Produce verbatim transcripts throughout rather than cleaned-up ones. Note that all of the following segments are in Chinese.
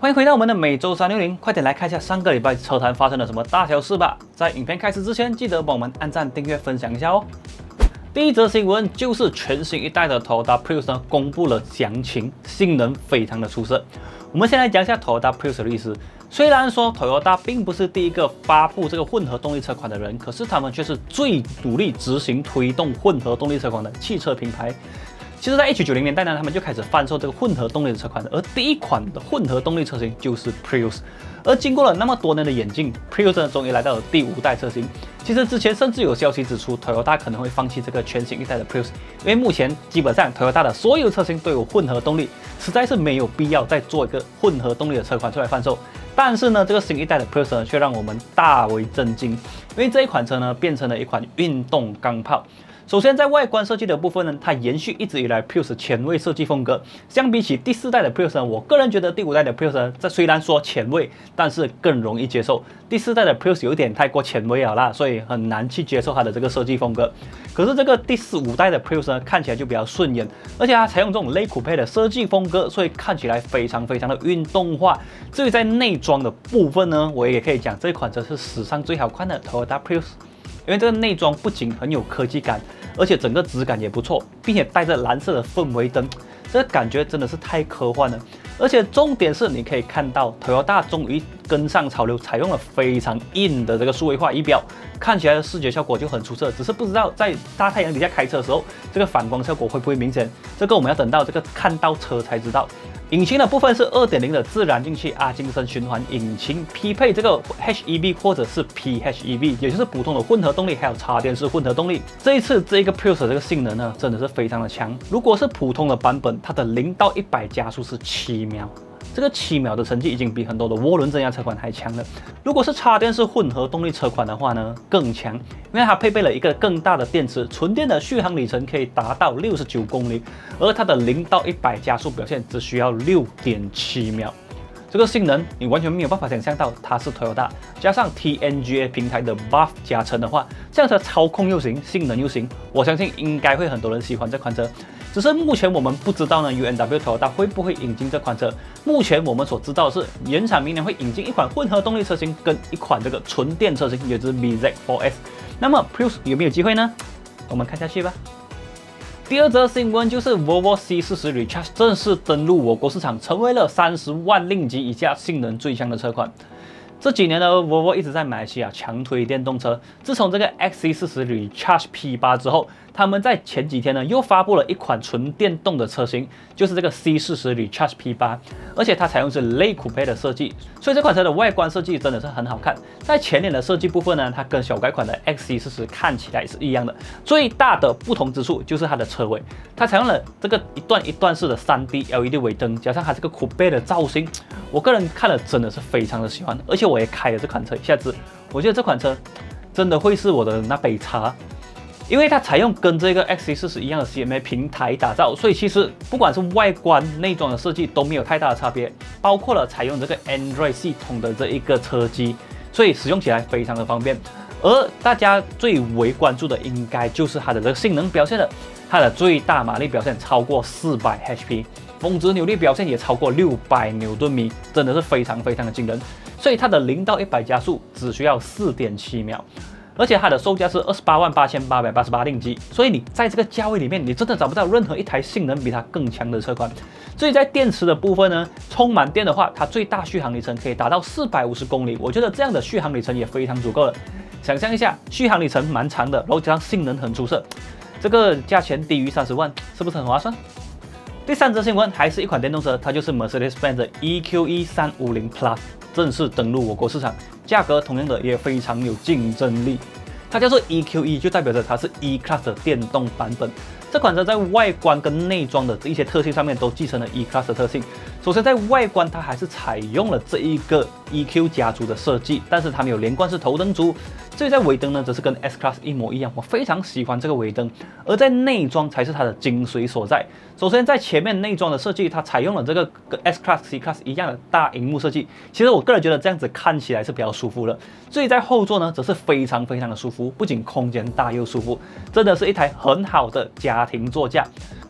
欢迎回到我们的每周三六零，快点来看一下上个礼拜车坛发生了什么大小事吧。在影片开始之前，记得帮我们按赞、订阅、分享一下哦。第一则新闻就是全新一代的 Toyota Prius 呢公布了详情，性能非常的出色。我们先来讲一下 Toyota Prius 的历史。虽然说 Toyota 并不是第一个发布这个混合动力车款的人，可是他们却是最努力执行推动混合动力车款的汽车品牌。其实，在一九九零年代呢，他们就开始贩售这个混合动力的车款，而第一款的混合动力车型就是 Prius。而经过了那么多年的演进 ，Prius 呢终于来到了第五代车型。其实之前甚至有消息指出 ，Toyota 可能会放弃这个全新一代的 Prius， 因为目前基本上 Toyota 的所有车型都有混合动力，实在是没有必要再做一个混合动力的车款出来贩售。但是呢，这个新一代的 Prius 呢却让我们大为震惊，因为这一款车呢变成了一款运动钢炮。首先，在外观设计的部分呢，它延续一直以来 Prius 前卫设计风格。相比起第四代的 Prius 呢，我个人觉得第五代的 Prius 呢，这虽然说前卫，但是更容易接受。第四代的 Prius 有一点太过前卫了啦，所以很难去接受它的这个设计风格。可是这个第四五代的 Prius 呢，看起来就比较顺眼，而且它采用这种类酷配的设计风格，所以看起来非常非常的运动化。至于在内装的部分呢，我也可以讲这款车是史上最好看的 Toyota Prius。因为这个内装不仅很有科技感，而且整个质感也不错，并且带着蓝色的氛围灯，这个感觉真的是太科幻了。而且重点是，你可以看到 Toyota 终于跟上潮流，采用了非常硬的这个数位化仪表，看起来的视觉效果就很出色。只是不知道在大太阳底下开车的时候，这个反光效果会不会明显？这个我们要等到这个看到车才知道。引擎的部分是 二点零 的自然进气阿金森循环引擎，匹配这个 H E V 或者是 P H E V， 也就是普通的混合动力，还有插电式混合动力。这一次这个 Prius 的这个性能呢，真的是非常的强。如果是普通的版本，它的零到一百加速是七秒。这个七秒的成绩已经比很多的涡轮增压车款还强了。如果是插电式混合动力车款的话呢，更强，因为它配备了一个更大的电池，纯电的续航里程可以达到六十九公里，而它的零到一百加速表现只需要六点七秒。这个性能你完全没有办法想象到它是 Toyota， 加上 T N G A 平台的 buff 加成的话，这样车操控又行，性能又行，我相信应该会很多人喜欢这款车。只是目前我们不知道呢 ，U N W Toyota 会不会引进这款车？目前我们所知道的是，原厂明年会引进一款混合动力车型跟一款这个纯电车型，也就是 B Z 四 S。那么 Prius 有没有机会呢？我们看下去吧。第二则新闻就是 Volvo C 四十 Recharge 正式登陆我国市场，成为了三十万令吉以下性能最强的车款。这几年呢 ，Volvo 一直在马来西亚强推电动车。自从这个 X C 四十 Recharge P 八 之后，他们在前几天呢又发布了一款纯电动的车型，就是这个 C 四十 Recharge P 八， 而且它采用是类酷配的设计，所以这款车的外观设计真的是很好看。在前脸的设计部分呢，它跟小改款的 X C 四十 看起来是一样的，最大的不同之处就是它的车尾，它采用了这个一段一段式的 三 D L E D 尾灯，加上它这个酷配的造型，我个人看了真的是非常的喜欢，而且我也开了这款车一下子，我觉得这款车真的会是我的那杯茶。因为它采用跟这个 X C 四十 一样的 C M A 平台打造，所以其实不管是外观、内装的设计都没有太大的差别，包括了采用这个 Android 系统的这一个车机，所以使用起来非常的方便。而大家最为关注的应该就是它的这个性能表现了，它的最大马力表现超过四百 H P， 峰值扭力表现也超过六百牛顿米，真的是非常非常的惊人。所以它的零到一百加速只需要四点七秒。而且它的售价是二十八万八千八百八十八令吉，所以你在这个价位里面，你真的找不到任何一台性能比它更强的车款。至于在电池的部分呢，充满电的话，它最大续航里程可以达到四百五十公里，我觉得这样的续航里程也非常足够了。想象一下，续航里程蛮长的，然后加上性能很出色，这个价钱低于三十万，是不是很划算？第三则新闻还是一款电动车，它就是 Mercedes-Benz 的 E Q E 三五零 Plus 正式登陆我国市场，价格同样的也非常有竞争力。它叫做 E Q E， 就代表着它是 E Class 的电动版本。这款车在外观跟内装的一些特性上面都继承了 E Class 的特性。首先在外观，它还是采用了这一个 E Q 家族的设计，但是它没有连贯式头灯组。至于在尾灯呢，则是跟 S Class 一模一样，我非常喜欢这个尾灯。而在内装才是它的精髓所在。首先在前面内装的设计，它采用了这个跟 S Class、C Class 一样的大荧幕设计。其实我个人觉得这样子看起来是比较舒服的。至于在后座呢，则是非常非常的舒服，不仅空间大又舒服，真的是一台很好的家庭座驾。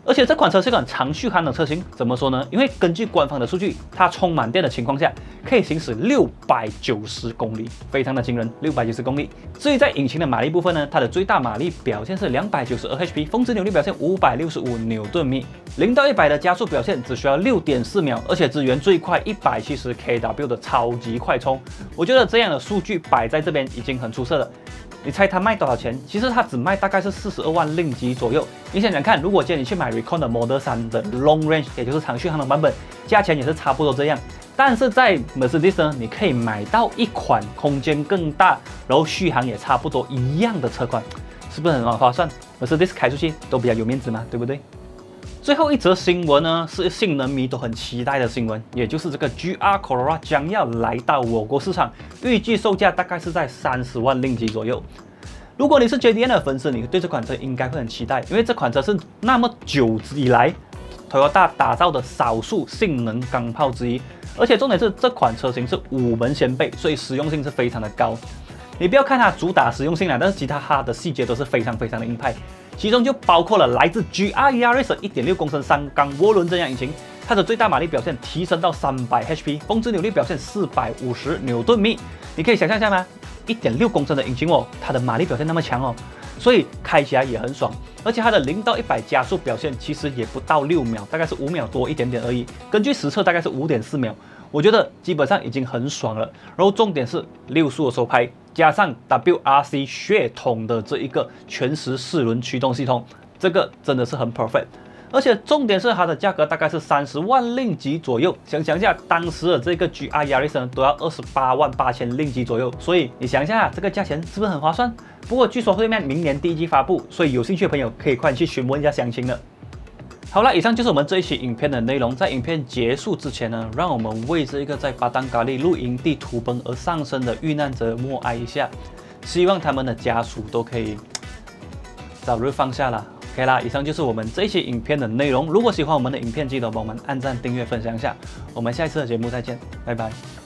而且这款车是款长续航的车型，怎么说呢？因为根据官方的数据，它充满电的情况下可以行驶六百九十公里，非常的惊人，六百九十公里。至于在引擎的马力部分呢，它的最大马力表现是两百九十二 H P， 峰值扭力表现五百六十五牛顿米，零到一百的加速表现只需要六点四秒，而且支援最快一百七十 k w 的超级快充。我觉得这样的数据摆在这边已经很出色了。你猜它卖多少钱？其实它只卖大概是四十二万令吉左右。你想想看，如果今天你去买 Recon 的 Model 三的 Long Range， 也就是长续航的版本，价钱也是差不多这样。但是在 Mercedes 呢，你可以买到一款空间更大，然后续航也差不多一样的车款，是不是很划算 ？Mercedes 开出去都比较有面子嘛，对不对？最后一则新闻呢，是性能迷都很期待的新闻，也就是这个 G R Corolla 将要来到我国市场，预计售价大概是在三十万令吉左右。如果你是 J D M 的粉丝，你对这款车应该会很期待，因为这款车是那么久以来 Toyota 打造的少数性能钢炮之一，而且重点是这款车型是五门掀背，所以实用性是非常的高。你不要看它主打实用性啦，但是其他它的细节都是非常非常的硬派。其中就包括了来自 G R E R S 的 一点六公升三缸涡轮增压引擎，它的最大马力表现提升到三百 H P， 峰值扭力表现四百五十牛顿米。你可以想象一下吗？ 一点六公升的引擎哦，它的马力表现那么强哦，所以开起来也很爽。而且它的零到一百加速表现其实也不到六秒，大概是五秒多一点点而已。根据实测大概是五点四秒，我觉得基本上已经很爽了。然后重点是六速的手排，加上 W R C 血统的这一个全时四轮驱动系统，这个真的是很 perfect。 而且重点是它的价格大概是三十万令吉左右，想想一下，当时的这个 G R Yaris 呢都要二十八万八千令吉左右，所以你想一下这个价钱是不是很划算？不过据说会在明年第一季发布，所以有兴趣的朋友可以快去询问一下详情了。好了，以上就是我们这一期影片的内容。在影片结束之前呢，让我们为这一个在巴丹咖喱露营地土崩而丧生的遇难者默哀一下，希望他们的家属都可以早日放下啦。 OK 啦，以上就是我们这一期影片的内容。如果喜欢我们的影片，记得帮我们按赞、订阅、分享一下。我们下一次的节目再见，拜拜。